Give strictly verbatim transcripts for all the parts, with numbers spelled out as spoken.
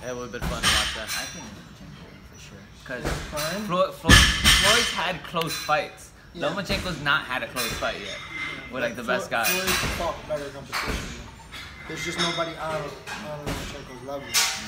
It would have been fun to watch that. I think Lomachenko for sure. Because Floyd, Floyd, Floyd's had close fights. Yeah. Lomachenko's not had a close fight yet. With like the Floyd, best guys. Floyd's fought better competition. There's just nobody on, on Lomachenko's level.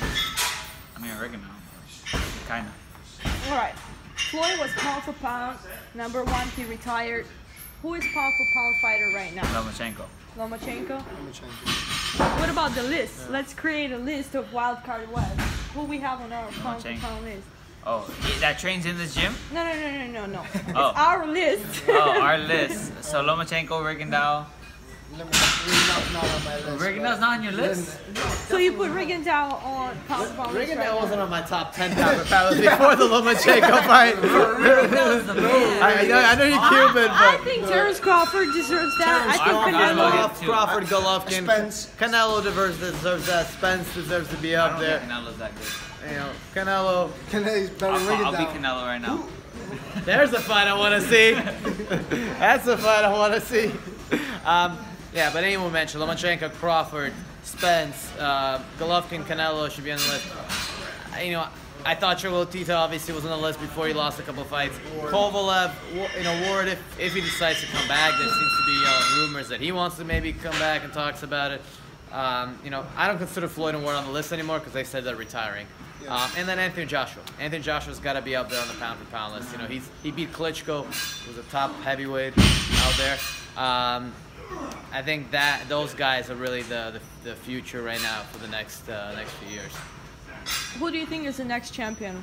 I mean, oregano. Kinda. Alright. Floyd was pound for pound. Number one, he retired. Who is pound for pound fighter right now? Lomachenko. Lomachenko? Lomachenko. What about the list? Yeah. Let's create a list of WildCardWest. Who we have on our pound for pound list? Oh, that trains in this gym? No, no, no, no, no, no. Oh. It's our list. Oh, our list. So Lomachenko, Rigondeaux. Rigondeaux's not on my list. Rigondeaux's not on your list? So you put Rigondeaux on pound for pound list right Rigondeaux now. wasn't on my top ten pound for pound before the Lomachenko fight. Rigondeaux's the man. I, I know, I know you're Cuban, I but think Terrence Crawford deserves that. I think Crawford, Canelo. Crawford, Golovkin, Spence. Canelo deserves, deserves that. Spence deserves to be I up don't there. think Canelo's that good. You know, Canelo. Canelo's better I'll, than I'll be Rigondeaux. Canelo right now. There's a fight I want to see. That's the fight I want to see. Um, yeah, but anyone mentioned Lomachenko, Crawford, Spence, uh, Golovkin, Canelo should be on the list. Uh, You know, I thought Triple Tito obviously was on the list before he lost a couple of fights. Kovalev, you know, Ward, if, if he decides to come back, there seems to be uh, rumors that he wants to maybe come back and talks about it. Um, you know, I don't consider Floyd and Ward on the list anymore because they said they're retiring. Yeah. Um, and then Anthony Joshua. Anthony Joshua's got to be up there on the pound for pound list. You know, he's he beat Klitschko, who was a top heavyweight out there. Um, I think that those guys are really the, the the future right now for the next uh, next few years. Who do you think is the next champion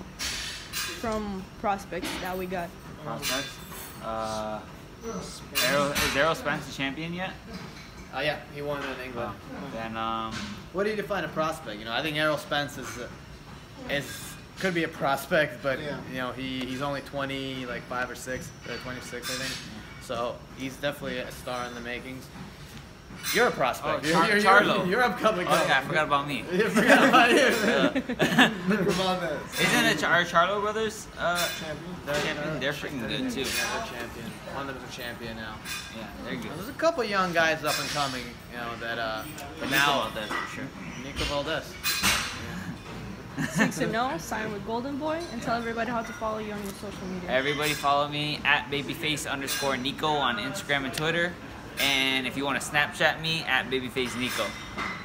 from prospects that we got? Prospects. Uh, Errol, is Errol Spence the champion yet? Oh uh, yeah, he won in England. Then um, What do you define a prospect? You know, I think Errol Spence is uh, is could be a prospect, but Yeah. you know he he's only twenty, like five or six, or twenty-six, I think. So he's definitely a star in the makings. You're a prospect. Oh, you're, Char- you're, Charlo. You're, you're upcoming. oh yeah, I forgot about me. You forgot about you. Uh, Isn't it our Charlo brothers? Uh, Champion. they're champion. They're freaking good too. Yeah, they're champion. One of them is a champion now. Yeah, they're good. There's a couple young guys up and coming, you know, that uh, but Nico now Valdez for sure. Nico Valdez. six and oh, sign with Golden Boy, and tell everybody how to follow you on your social media. Everybody follow me at babyface underscore Nico on Instagram and Twitter. And if you want to Snapchat me, at babyface Nico.